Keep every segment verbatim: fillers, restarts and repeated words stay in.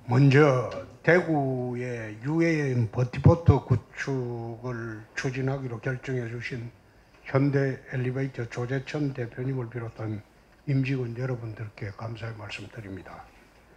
먼저 대구의 유에이엠 버티포트 구축을 추진하기로 결정해 주신 현대 엘리베이터 조재천 대표님을 비롯한 임직원 여러분들께 감사의 말씀드립니다.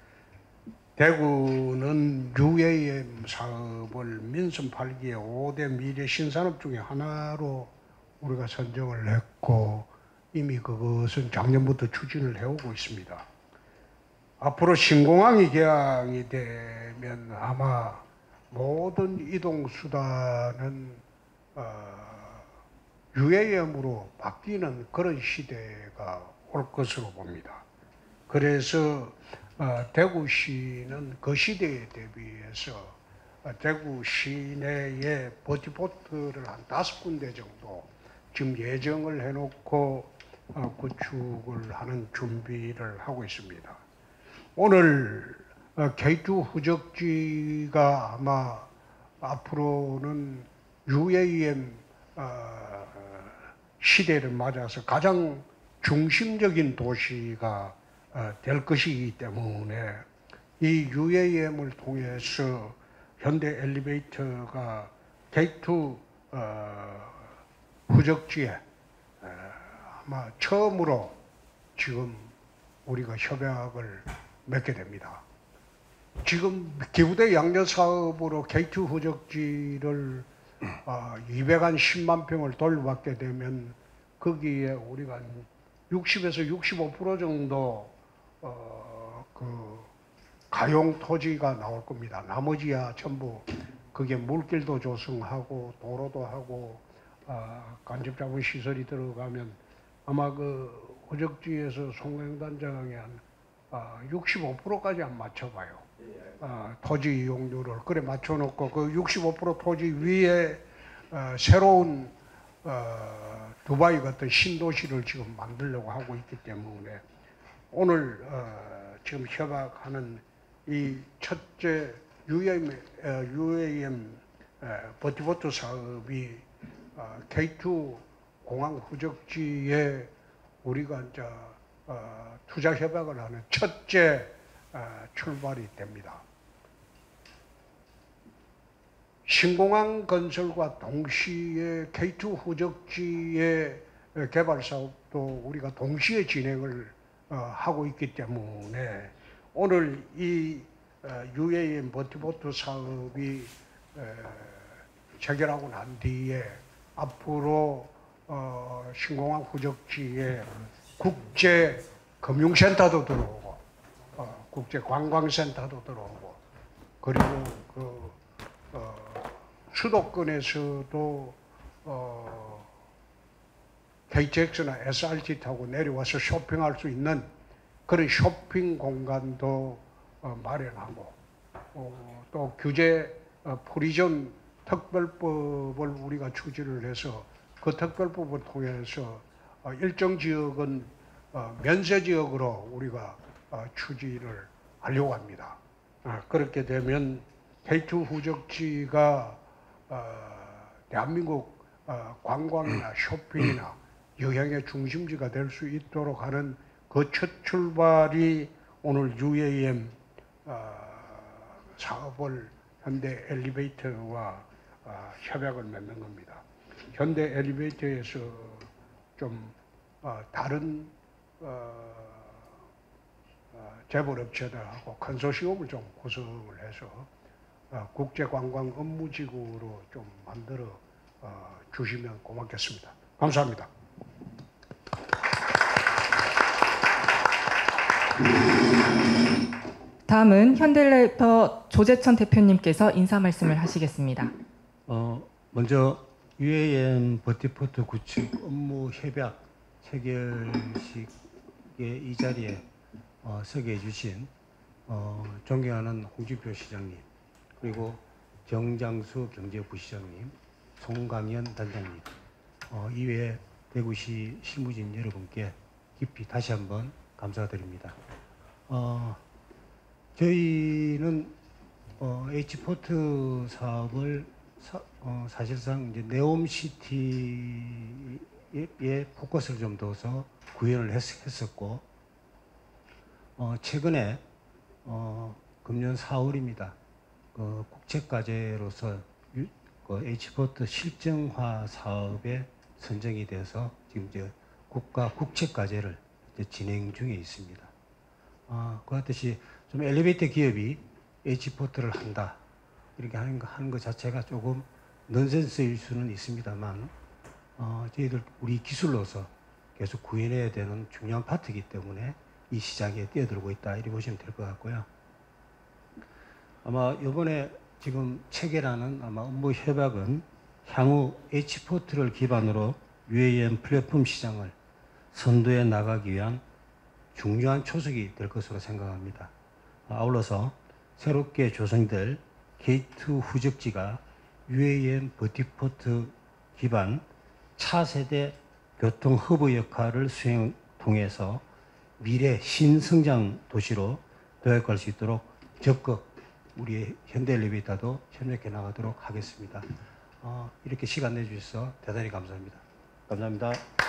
대구는 유에이엠 사업을 민선 팔 기의 오 대 미래 신산업 중에 하나로 우리가 선정을 했고 이미 그것은 작년부터 추진을 해오고 있습니다. 앞으로 신공항이 개항이 되면 아마 모든 이동수단은 어, 유에이엠으로 바뀌는 그런 시대가 올 것으로 봅니다. 그래서 어, 대구시는 그 시대에 대비해서 어, 대구 시내에 버티포트를 한 다섯 군데 정도 지금 예정을 해놓고 어, 구축을 하는 준비를 하고 있습니다. 오늘 케이 투 후적지가 아마 앞으로는 유에이엠 시대를 맞아서 가장 중심적인 도시가 될 것이기 때문에 이 유에이엠을 통해서 현대 엘리베이터가 케이 투 후적지에 아마 처음으로 지금 우리가 협약을 맺게 됩니다. 지금 기부대 양전 사업으로 케이 투 후적지를 이백십만 평을 돌려받게 되면 거기에 우리가 육십에서 육십오 퍼센트 정도 어, 그 가용 토지가 나올 겁니다. 나머지야 전부 그게 물길도 조성하고 도로도 하고 어, 간접자본 시설이 들어가면 아마 그 후적지에서 송행단장에 한 어, 육십오 퍼센트까지 안 맞춰봐요. 어, 토지 이용률을 그래 맞춰놓고 그 육십오 퍼센트 토지 위에 어, 새로운 어, 두바이 같은 신도시를 지금 만들려고 하고 있기 때문에 오늘 어, 지금 협약하는 이 첫째 유에이엠, 어, 유에이엠 어, 버티포트 사업이 어, 케이 투 공항 후적지에 우리가 이제 어, 투자 협약을 하는 첫째 어, 출발이 됩니다. 신공항 건설과 동시에 케이 투 후적지의 개발 사업도 우리가 동시에 진행을 어, 하고 있기 때문에 오늘 이 어, 유에이엠 버티포트 사업이 어, 체결하고 난 뒤에 앞으로 어, 신공항 후적지에 국제 금융센터도 들어오고 어, 국제 관광센터도 들어오고 그리고 그 어, 수도권에서도 어, 케이티엑스나 에스알티 타고 내려와서 쇼핑할 수 있는 그런 쇼핑 공간도 어, 마련하고 어, 또 규제 어, 프리즘 특별법을 우리가 추진을 해서 그 특별법을 통해서 어, 일정 지역은 어, 면세 지역으로 우리가 어, 추진을 하려고 합니다. 어, 그렇게 되면 케이 투 후적지가 어, 대한민국 어, 관광이나 쇼핑이나 여행의 중심지가 될 수 있도록 하는 그 첫 출발이 오늘 유에이엠 어, 사업을 현대 엘리베이터와 어, 협약을 맺는 겁니다. 현대 엘리베이터에서 좀 어, 다른 어, 어, 재벌업체들하고 컨소시엄을 좀 구성을 해서 어, 국제관광 업무지구로 좀 만들어 어, 주시면 고맙겠습니다. 감사합니다. 다음은 현대엘리베이터 조재천 대표님께서 인사 말씀을 하시겠습니다. 어, 먼저 유에이엠 버티포트 구축 업무 협약 체결식의 이 자리에 어, 서게 해주신 어, 존경하는 홍준표 시장님, 그리고 정장수 경제부시장님, 송강현 단장님, 어, 이외에 대구시 실무진 여러분께 깊이 다시 한번 감사드립니다. 어, 저희는 어, H포트 사업을 사, 어, 사실상 이제 네옴시티에 포커스를 좀 둬서 구현을 했, 했었고, 어, 최근에 어, 금년 사월입니다. 그 국책과제로서 유- 그 H포트 실정화 사업에 선정이 돼서 지금 이제 국가 국책과제를 이제 진행 중에 있습니다. 아, 그 같듯이 좀 엘리베이터 기업이 H포트를 한다 이렇게 하는 거, 하는 것 자체가 조금 넌센스일 수는 있습니다만 어, 저희들 우리 기술로서 계속 구현해야 되는 중요한 파트이기 때문에 이 시장에 뛰어들고 있다 이렇게 보시면 될 것 같고요. 아마 이번에 지금 체계라는 아마 업무 협약은 향후 H포트를 기반으로 유에이엠 플랫폼 시장을 선도해 나가기 위한 중요한 초석이 될 것으로 생각합니다. 아울러서 새롭게 조성될 게이트 후적지가 유에이엠 버티포트 기반 차세대 교통 허브 역할을 수행 통해서 미래 신성장 도시로 도약할 수 있도록 적극 우리 현대엘리베이터도 협력해 나가도록 하겠습니다. 어, 이렇게 시간 내주셔서 대단히 감사합니다. 감사합니다.